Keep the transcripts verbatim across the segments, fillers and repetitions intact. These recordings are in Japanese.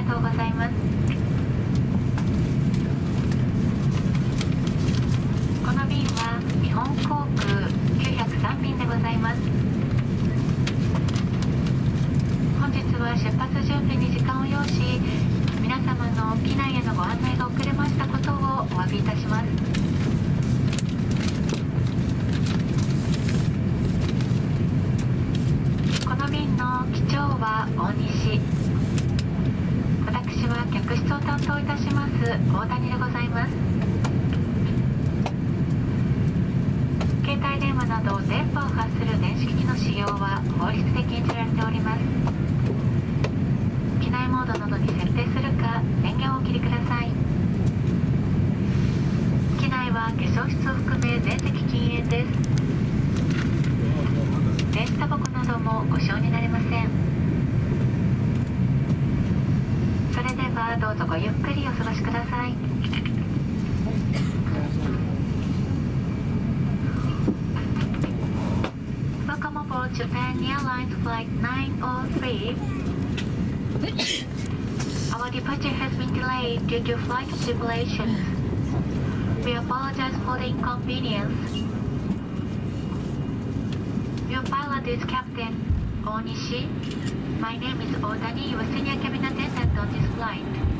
とうございます。この便は日本航空きゅうひゃくさん便でございます。本日は出発準備に時間を要し、皆様の機内へのご案内が遅れましたことをお詫びいたします。この便の機長は大西、私は客室を担当いたします大谷でございます。携帯電話など電波を発する電子機器の使用は法律で禁じられております。機内モードなどに設定するか電源をお切りください。機内は化粧室を含め全席禁煙です。電子タバコなどもご使用になれません。それではどうぞごゆっくりお過ごしください。Welcome aboard Japan Airlines Flight nine oh three. Our departure has been delayed due to flight tribulations. We apologize for the inconvenience. Your pilot is Captain Onishi. My name is Otani, your senior cabin attendant on this flight.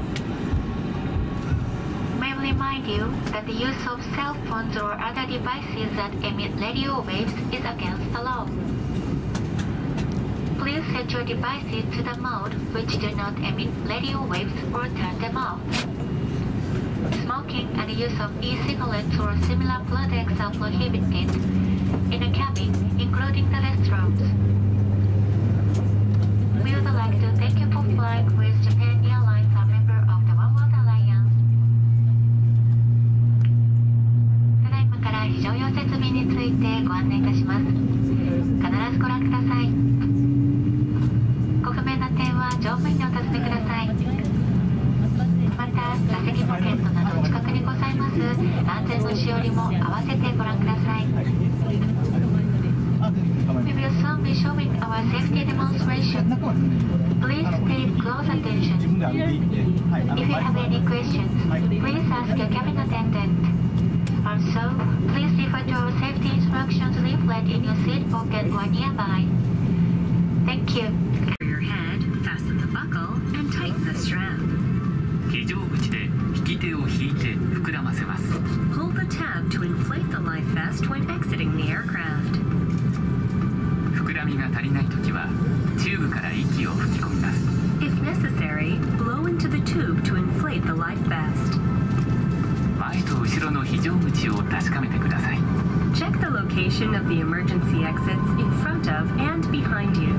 May I remind you that the use of cell phones or other devices that emit radio waves is against the law. Please set your devices to the mode which do not emit radio waves or turn them off. Smoking and the use of e-cigarettes or similar products are prohibited in a cabin, including the restrooms. We would like to thank you for flying with Japan Airlines, a member of the One World Alliance. ただいまから非常用設備についてご案内いたします。必ずご覧ください。ご不明な点は乗務員にお尋ねください。また、座席ポケットなど近くにございます安全のしおりも合わせてご覧ください。We will soon be showing our safety demonstration. Please pay close attention. If you have any questions, please ask your cabin attendant. Also, please refer to our safety instructions leaflet in your seat pocket or nearby. Thank you. Your head, fasten the buckle, and tighten the strap. 非常口で引き手を引いて膨らませます。 Hold the tab to inflate the life vest when exiting the aircraft. 膨らみが足りないときはチューブから息を吹き込みます。 If necessary, blow into the tube to inflate the life vest. 前と後ろの非常口を確かめてください。 Check the location of the emergency exits in front of and behind you.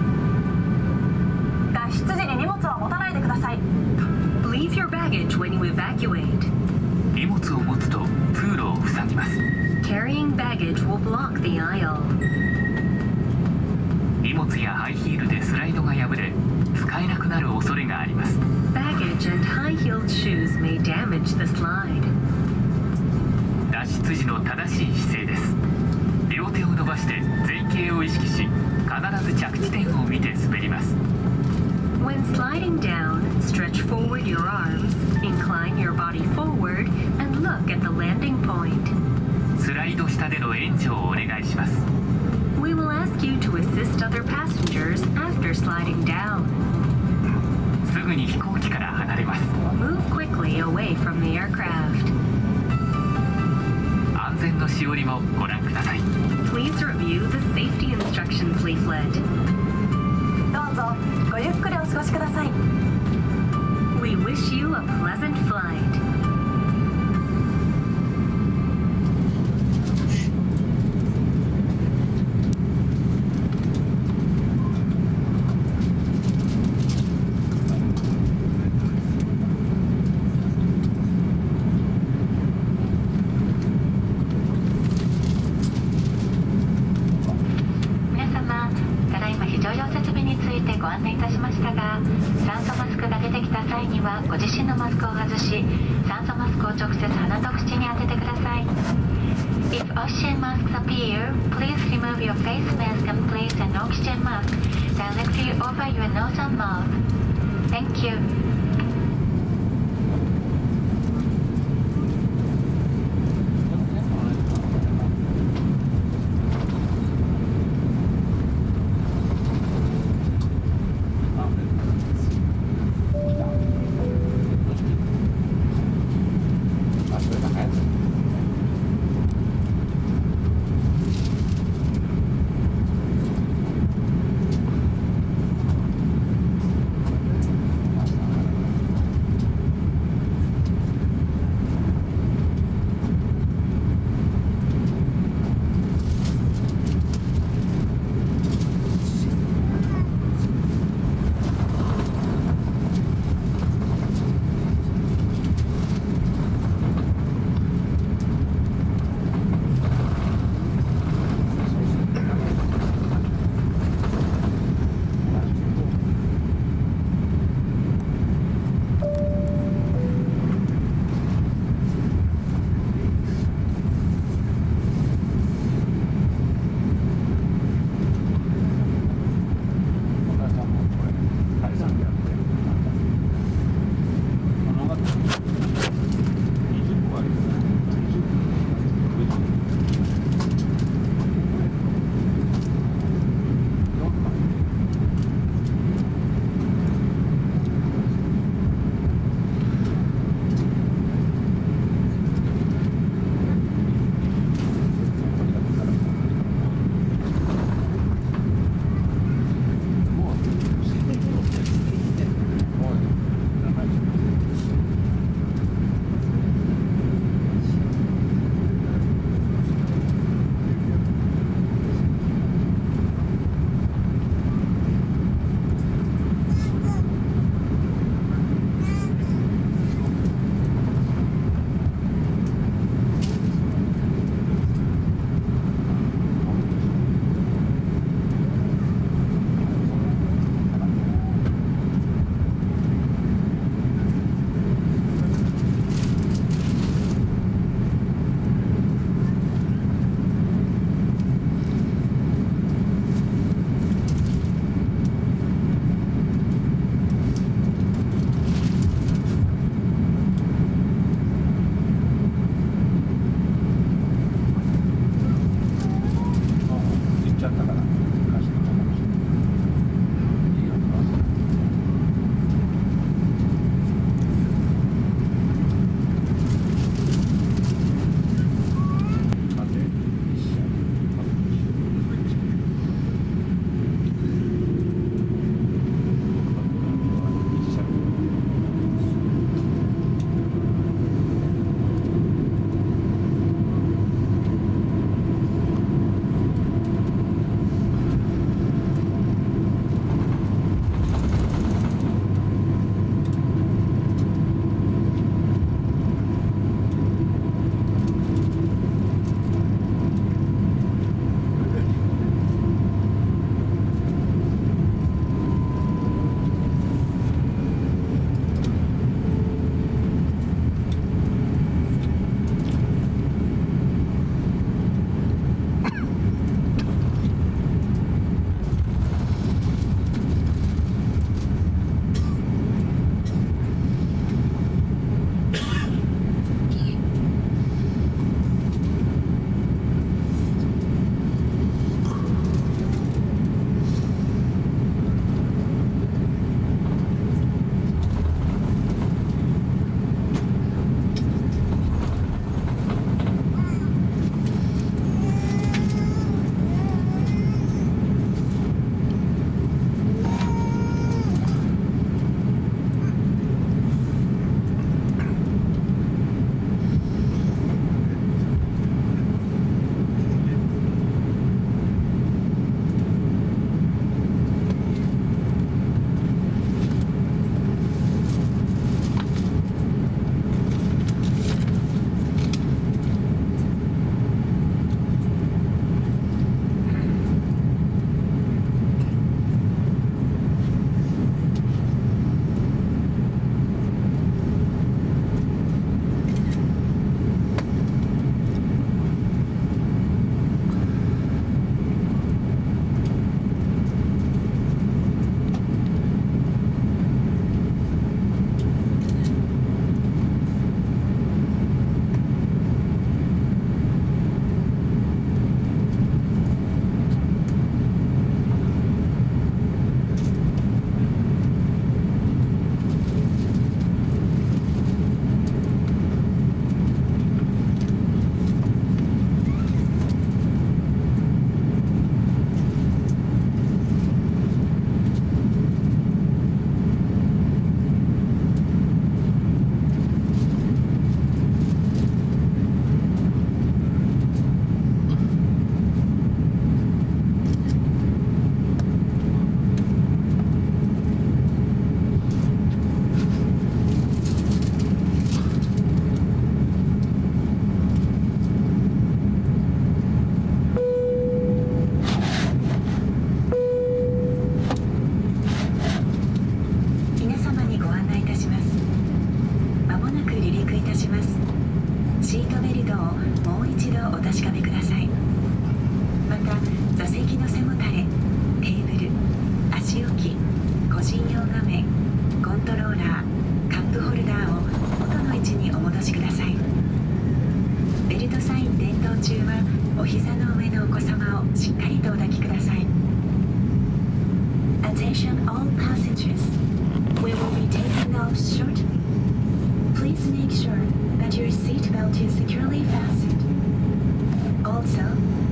脱出時に荷物は持たないでください。 Leave your baggage when you evacuate. 荷物を持つと通路を塞ぎます。 Carrying baggage will block the aisle. 荷物やハイヒールでスライドが破れ、使えなくなる恐れがあります。 Baggage and high-heeled shoes may damage the slide. 脱出時の正しい姿勢です。両手を伸ばして前傾を意識し、必ず着地点を見て滑ります。 When sliding down, stretch forward your arms, incline your body forward, and look at the landing point. スライド下での援助をお願いします。 We will ask you to assist other passengers after sliding down. すぐに飛行機から離れます。 Move quickly away from the aircraft. 安全のしおりもご覧ください。 Please review the safety instructions leaflet. どうぞごゆっくりお過ごしください。 We wish you a pleasant flight. ご案内いたしましたが、酸素マスクが出てきた際にはご自身のマスクを外し、酸素マスクを直接鼻と口に当ててください。If oxygen masks appear, please remove your face mask and place an oxygen mask directly over your nose and mouth. Thank you. しっかりとお抱きください。 Attention all passengers. We will be taking off shortly. Please make sure that your seat belt is securely fastened. Also,